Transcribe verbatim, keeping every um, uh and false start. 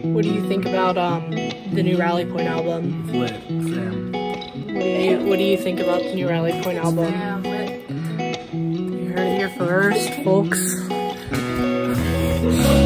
What do you think about um the new Rally Point album? Lit. Sam. What do you What do you think about the new Rally Point album? You heard it here first, folks.